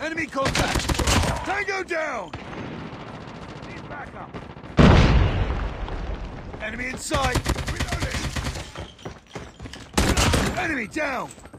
Enemy contact! Tango down! Need backup! Enemy in sight! Reloading! Enemy down!